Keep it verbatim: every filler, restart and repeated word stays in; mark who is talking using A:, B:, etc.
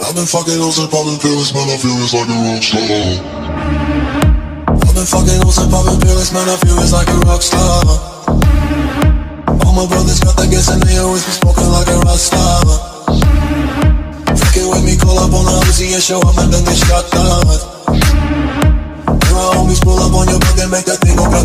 A: I've been fucking hoes and popping pills, man, I feel it's like a rock star. I've been fucking hoes and popping pills, man, I feel it's like a rock star. All my brothers got that gas and they always be smoking like a rock star. Fucking with me, call up on the Uzi and show up and then get shot down. When my homies pull up on your block and make that thing go